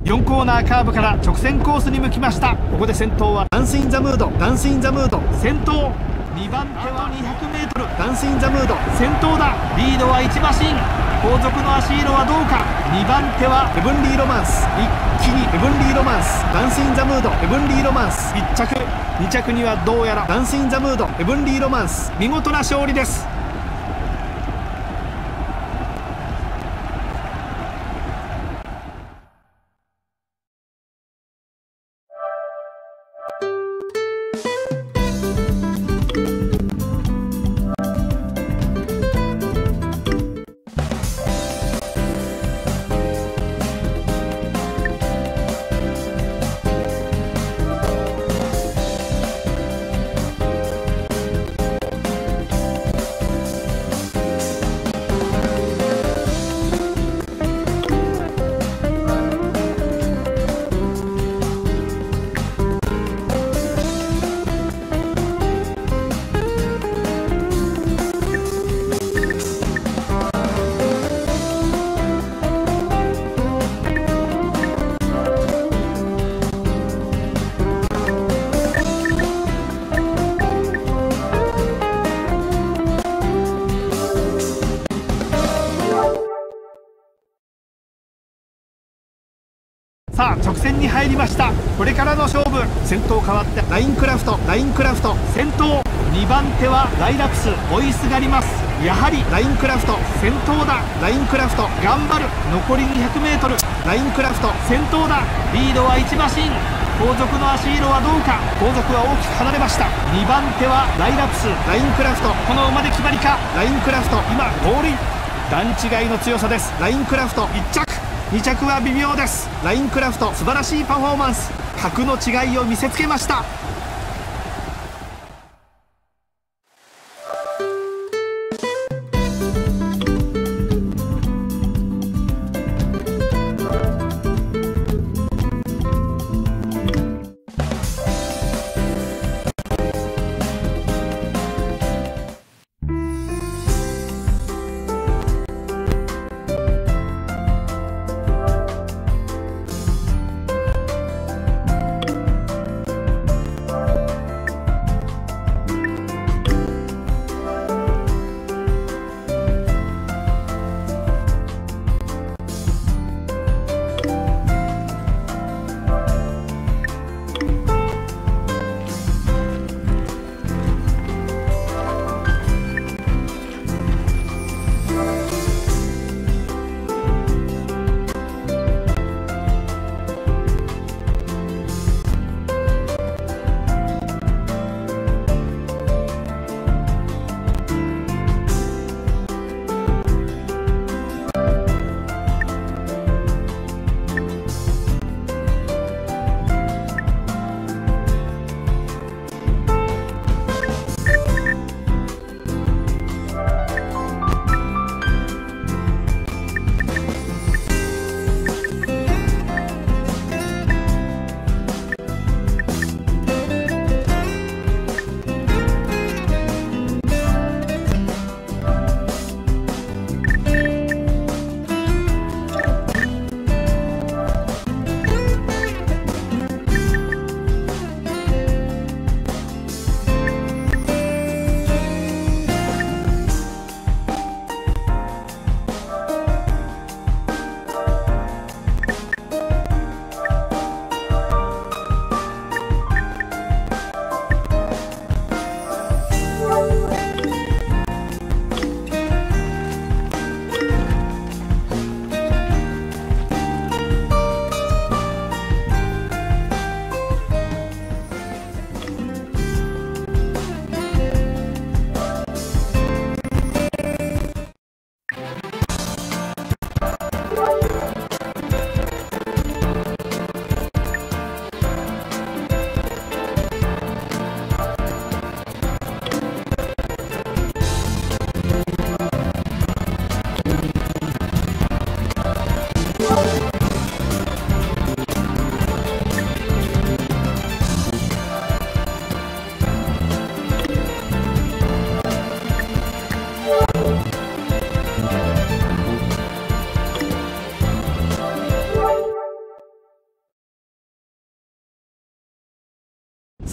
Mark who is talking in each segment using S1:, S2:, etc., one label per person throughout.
S1: 4コーナーカーブから直線コースに向きました。ここで先頭はダンスインザムード、ダンスインザムード先頭。2番手は 200m ダンスインザムード先頭だ。リードは1馬身。後続の足色はどうか。2番手はヘブンリーロマンス。一気にヘブンリーロマンス、ダンスインザムード、ヘブンリーロマンス1着。2着にはどうやらダンスインザムード、ヘブンリーロマンス。見事な勝利です。さあ直線に入りました。これからの勝負。先頭変わってラインクラフト、ラインクラフト先頭。2番手はライラプス、追いすがります。やはりラインクラフト先頭だ。ラインクラフト頑張る。残り 200m ラインクラフト先頭だ。リードは1馬身。後続の足色はどうか。後続は大きく離れました。2番手はライラプス、ラインクラフトこの馬で決まりか。ラインクラフト今ゴールイン。段違いの強さです。ラインクラフト1着、2着は微妙です。ラインクラフト素晴らしいパフォーマンス、格の違いを見せつけました。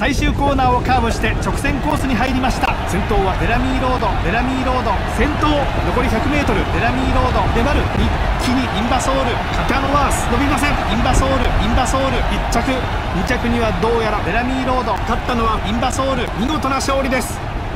S1: 最終コーナーをカーブして直線コースに入りました。先頭はベラミーロード、ベラミーロード先頭、残り 100m ベラミーロード粘る、一気にインバソール、カカノワース伸びません。インバソール、インバソール1着、2着にはどうやらベラミーロード、勝ったのはインバソール、見事な勝利です。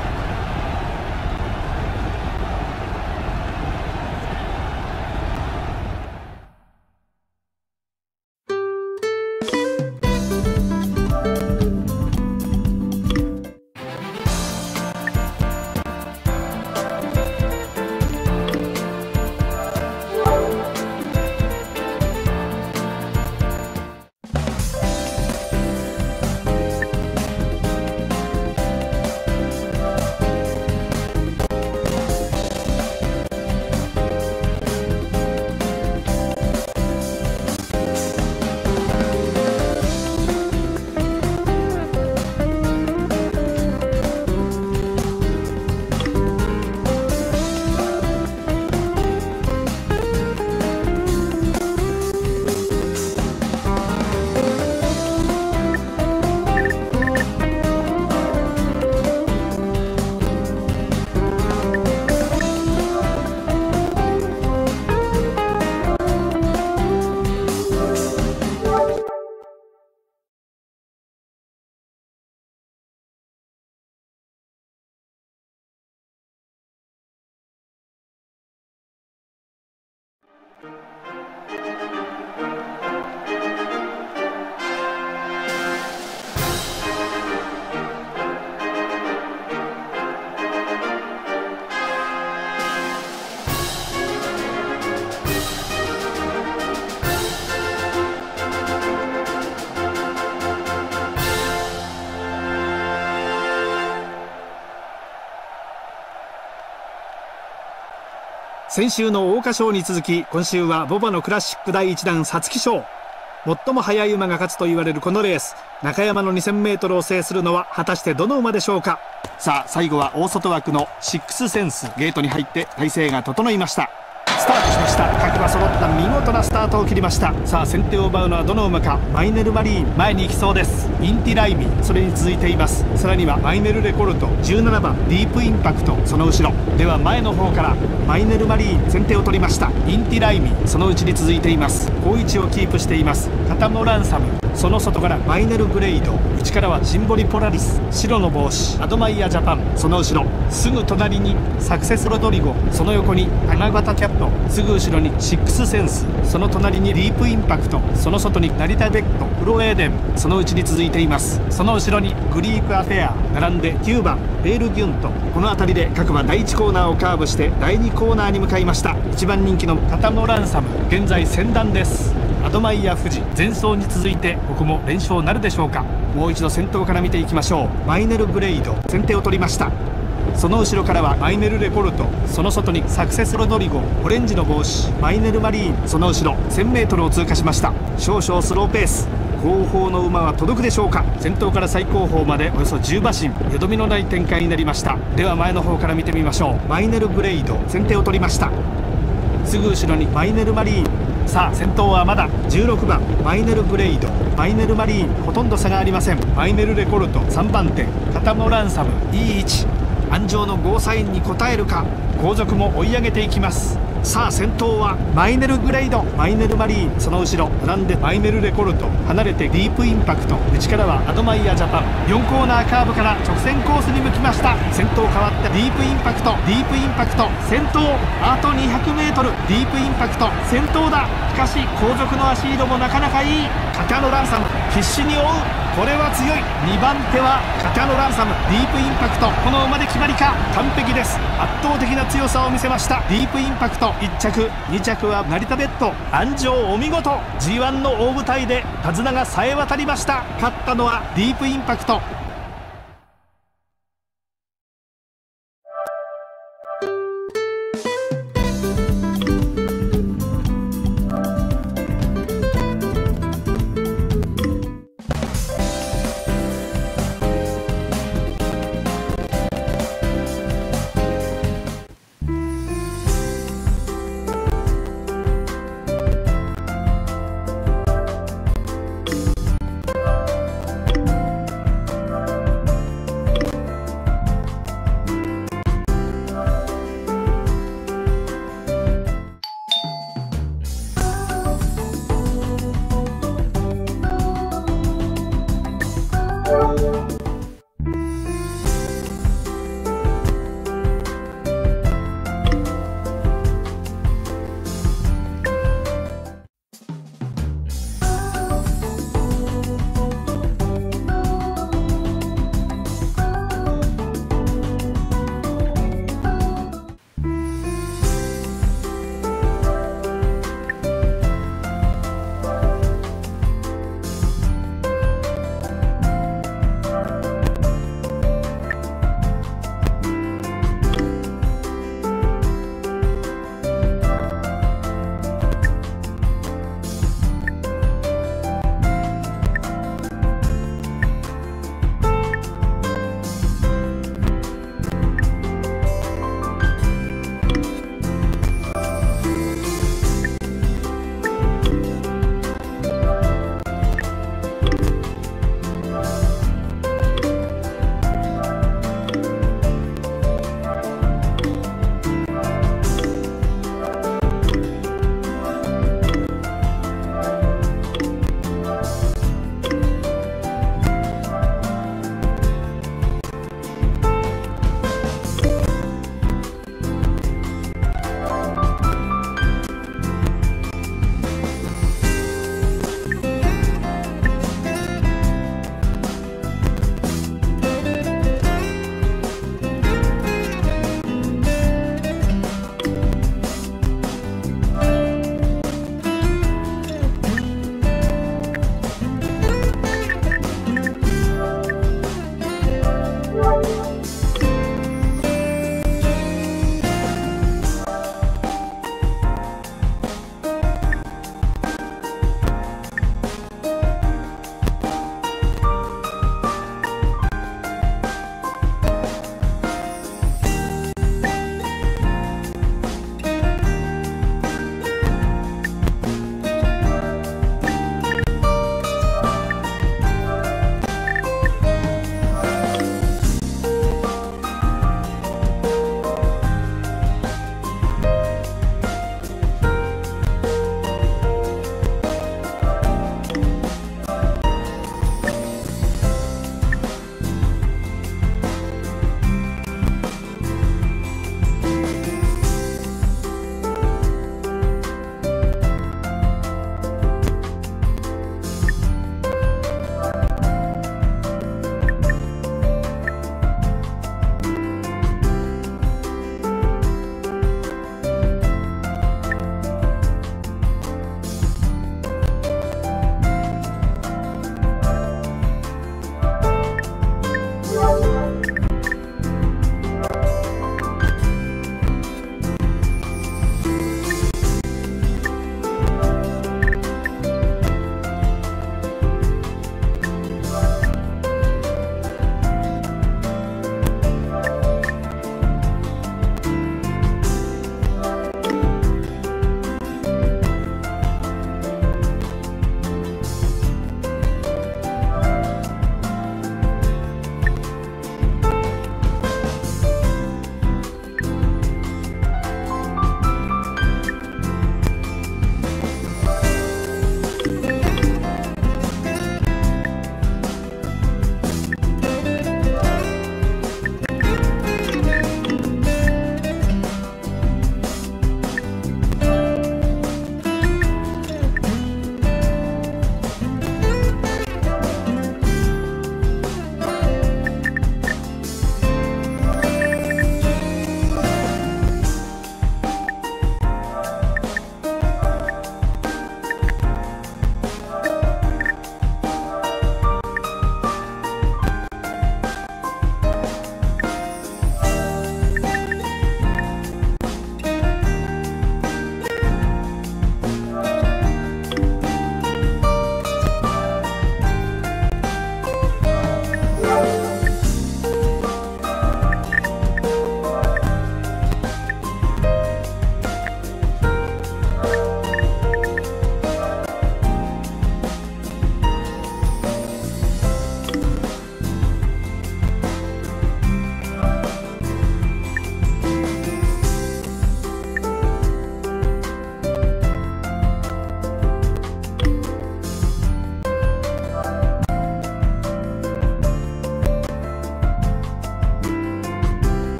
S1: 先週の桜花賞に続き、今週はボバのクラシック第1弾皐月賞。最も速い馬が勝つと言われるこのレース、中山の 2000m を制するのは果たしてどの馬でしょうか。さあ最後は大外枠のシックスセンス、ゲートに入って体勢が整いました。スタートしました。各馬揃った見事なスタートを切りました。さあ先手を奪うのはどの馬か。マイネルマリーン前に行きそうです。インティライミ、それに続いています。さらにはマイネルレコルト、17番ディープインパクト、その後ろでは前の方からマイネルマリーン先手を取りました。インティライミ、そのうちに続いています。好位置をキープしています。カタモランサム、その外からマイネルグレイド、内からはシンボリポラリス、白の帽子アドマイヤジャパン、その後ろすぐ隣にサクセスロドリゴ、その横に花形キャット、すぐ後ろにシックスセンス、その隣にディープインパクト、その外に成田ベッド、フロエーデン、そのうちに続いています。その後ろにグリープアフェア、並んで9番ペールギュント。この辺りで各馬第1コーナーをカーブして第2コーナーに向かいました。1番人気のカタモランサム、現在先団です。アドマイヤ富士前走に続いてここも連勝なるでしょうか。もう一度先頭から見ていきましょう。マイネルグレイド先手を取りました。その後ろからはマイネルレポルト、その外にサクセスロドリゴ、オレンジの帽子マイネルマリーン、その後ろ 1000m を通過しました。少々スローペース、後方の馬は届くでしょうか。先頭から最後方までおよそ10馬身、よどみのない展開になりました。では前の方から見てみましょう。マイネルグレイド先手を取りました。すぐ後ろにマイネルマリーン。さあ先頭はまだ16番マイネルグレイド、マイネルマリーン、ほとんど差がありません。マイネルレコルト3番手カタモランサム、いい位置、安城のゴーサインに応えるか。後続も追い上げていきます。さあ先頭はマイネルグレイド、マイネルマリーン、その後ろ並んでマイネルレコルト、離れてディープインパクト、内からはアドマイヤジャパン。4コーナーカーブから直線コースに向きました。先頭変わってディープインパクト、ディープインパクト先頭、あと 200m ディープインパクト先頭だ。しかし後続の足色もなかなかいい。カタノランサム必死に追う、これは強い。2番手はカタノランサム、ディープインパクト、この馬で決まりか。完璧です。圧倒的な強さを見せました。ディープインパクト1着、2着は成田ベッド、安城お見事。 G1 の大舞台で手綱がさえ渡りました。勝ったのはディープインパクト。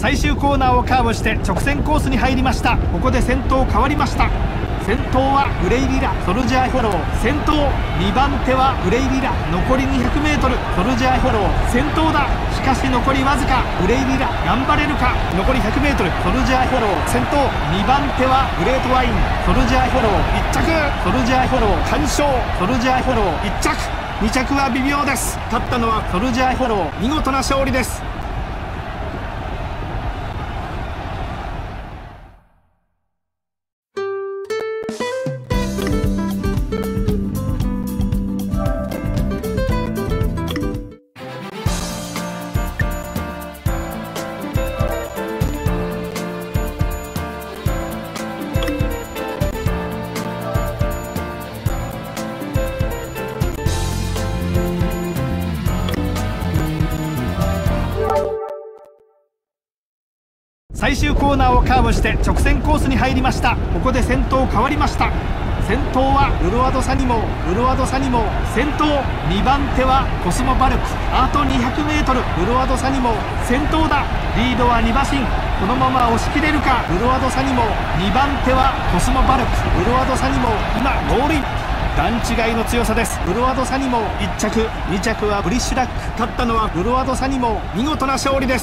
S1: 最終コーナーをカーブして直線コースに入りました。ここで先頭変わりました。先頭はグレイリラ、ソルジャーフォロー。先頭2番手はグレイリラ、残り 200m、 ソルジャーフォロー先頭だ。しかし残りわずか。グレイリラ頑張れるか。残り 100m、 ソルジャーフォロー先頭。2番手はグレートワイン、ソルジャーフォロー1着。ソルジャーフォロー完勝。ソルジャーフォロー1着。2着は微妙です。勝ったのはソルジャーフォロー。見事な勝利です。最終コーナーをカーブして直線コースに入りました。ここで先頭変わりました。先頭はウルワドサニモウ、ウルワドサニモウ先頭。2番手はコスモバルク、あと 200m、 ウルワドサニモウ先頭だ。リードは2馬身。このまま押し切れるか。ウルワドサニモウ。2番手はコスモバルク、ウルワドサニモウ今ゴールイン。段違いの強さです。ウルワドサニモウ1着、2着はブリッシュラック。勝ったのはウルワドサニモウ。見事な勝利です。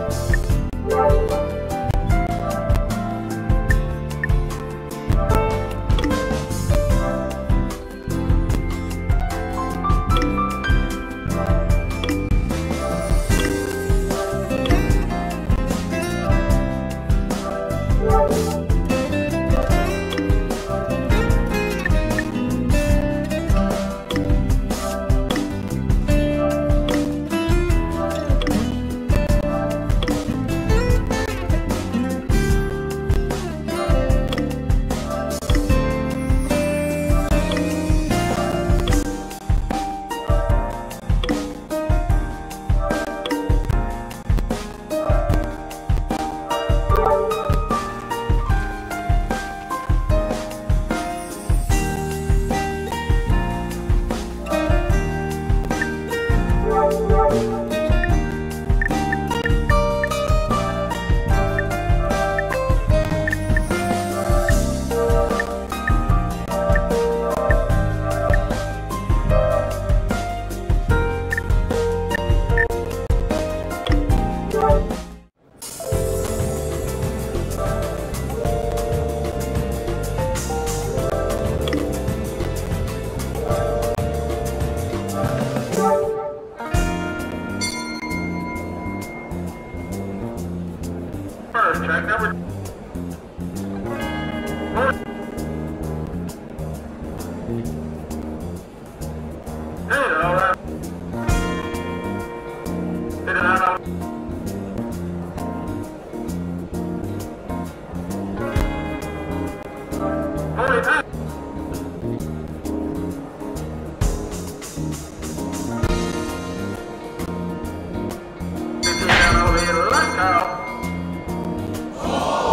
S2: Track number. Hey, all right. Hit it out. Holy time. Down over here, let's go.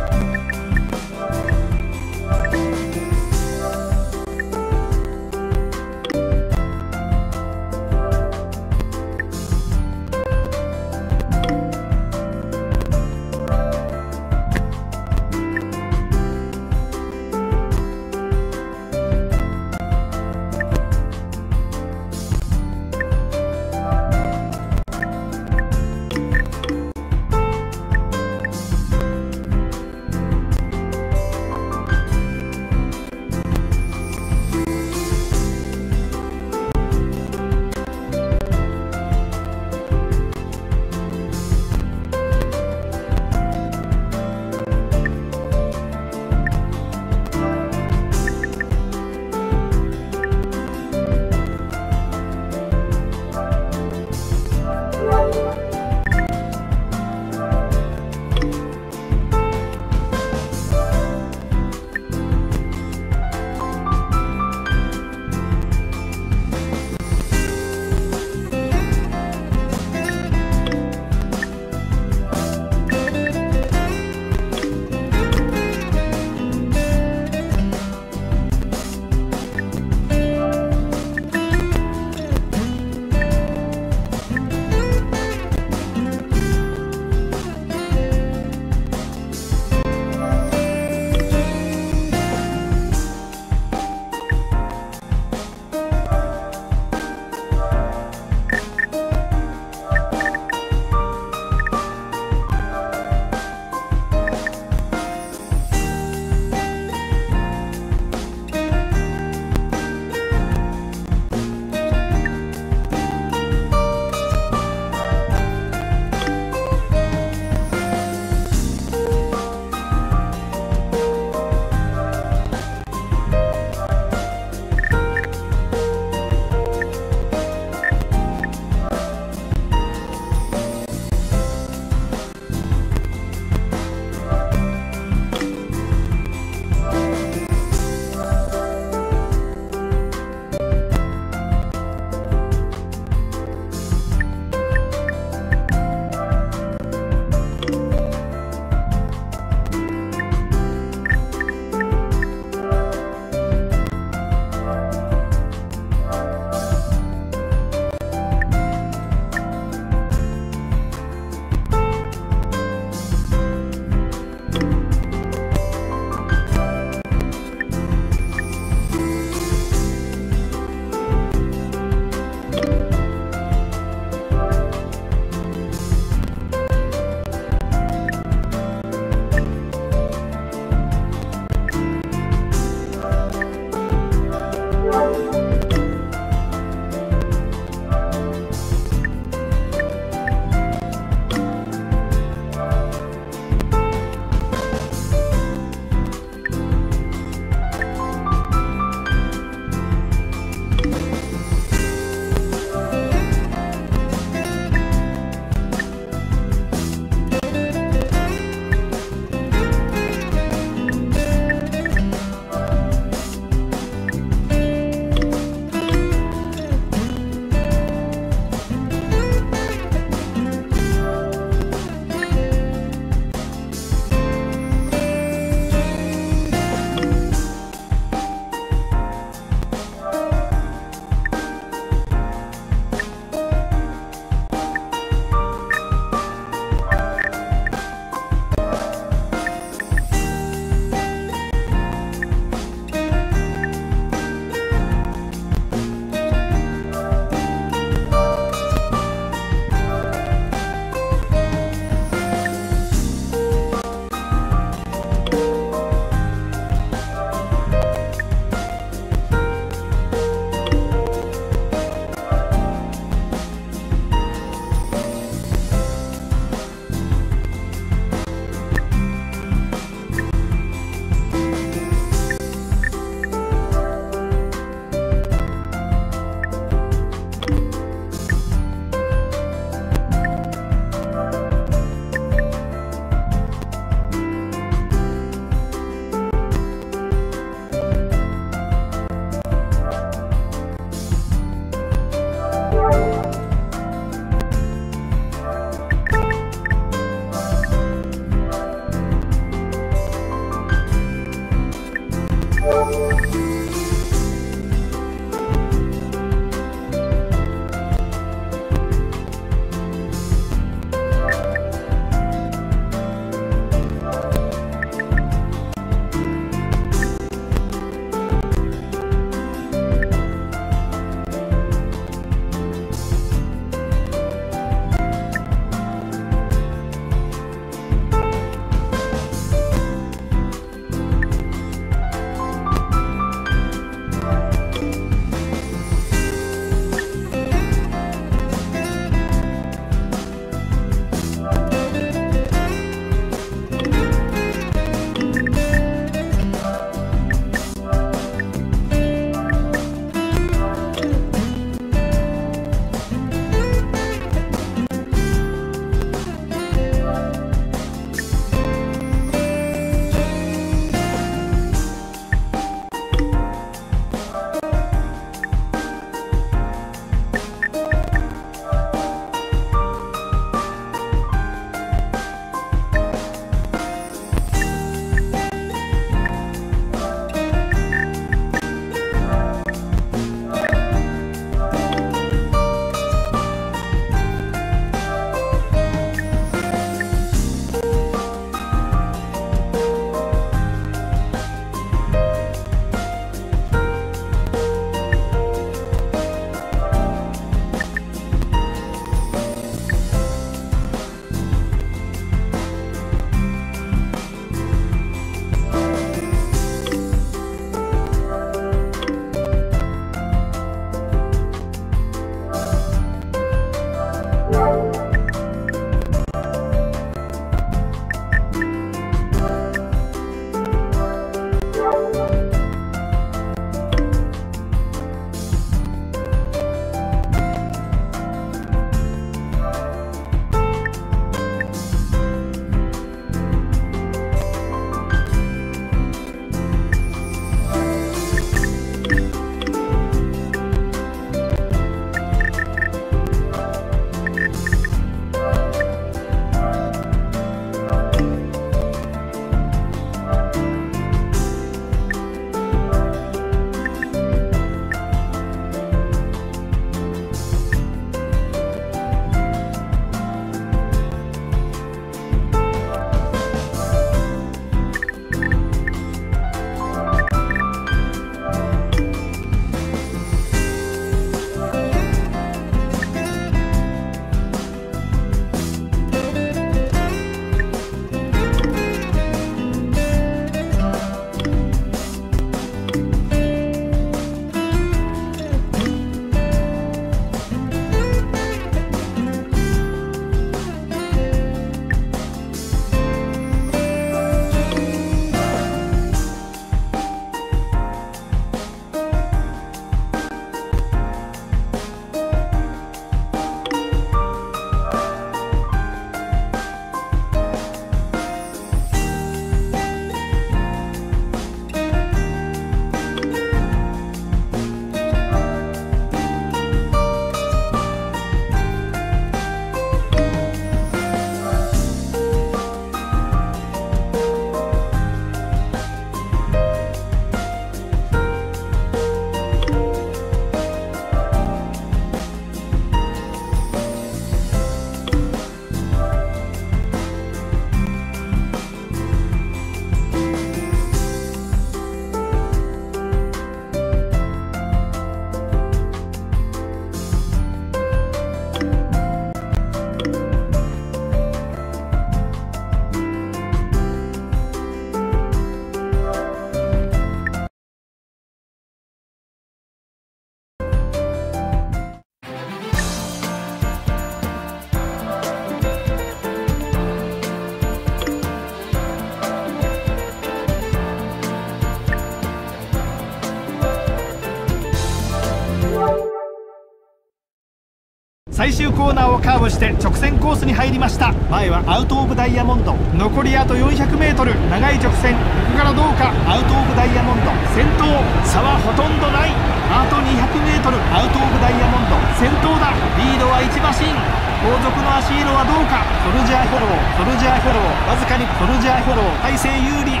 S1: 最終コーナーをカーブして直線コースに入りました。前はアウトオブダイヤモンド、残りあと 400m、 長い直線、ここからどうか。アウトオブダイヤモンド先頭、差はほとんどない。あと 200m、 アウトオブダイヤモンド先頭だ。リードは1馬身。後続の足色はどうか。ソルジャーフォロー、ソルジャーフォロー、わずかにソルジャーフォロー、大勢有利。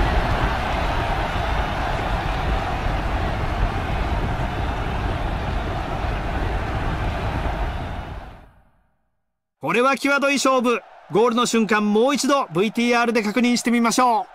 S1: これは際どい勝負。ゴールの瞬間、もう一度 VTR で確認してみましょう。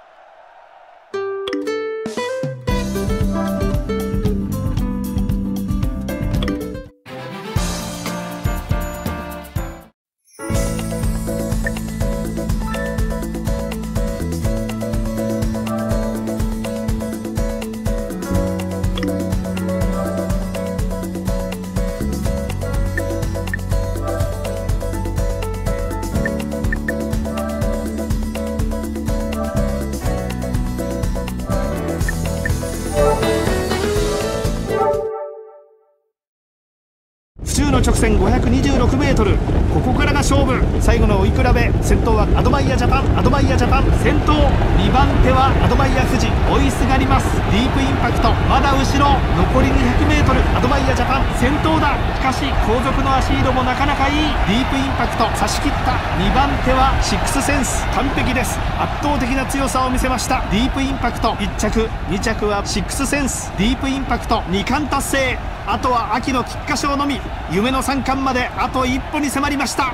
S1: 府中の直線 526m、 ここからが勝負。最後の追い比べ、先頭はアドマイヤジャパン、アドマイヤジャパン先頭。2番手はアドマイヤ富士、追いすがります。ディープインパクトまだ後ろ、残り 200m、 アドマイヤジャパン先頭だ。しかし後続の足色もなかなかいい。ディープインパクト差し切った。2番手はシックスセンス、完璧です。圧倒的な強さを見せました。ディープインパクト1着、2着はシックスセンス。ディープインパクト2冠達成。あとは秋の菊花賞のみ。夢の3冠まであと一歩に迫りました。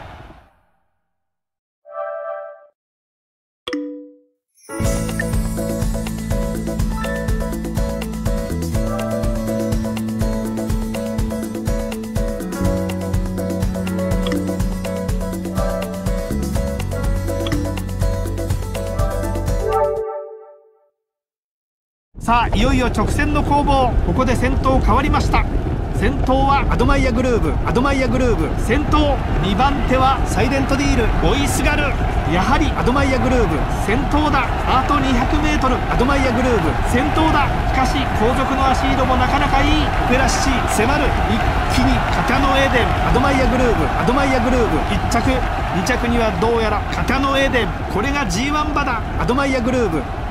S1: さあ、いよいよ直線の攻防。ここで先頭変わりました。先頭はアドマイヤグルーブ、アドマイヤグルーブ先頭。2番手はサイレントディール、追いすがる。やはりアドマイヤグルーブ先頭だ。あと 200m、 アドマイヤグルーブ先頭だ。しかし後続の足色もなかなかいい。オペラシティ迫る。一気に片野エデン、アドマイヤグルーブ、アドマイヤグルーブ1着、2着にはどうやら片野エデン。これが G1 馬だ。アドマイヤグルーブ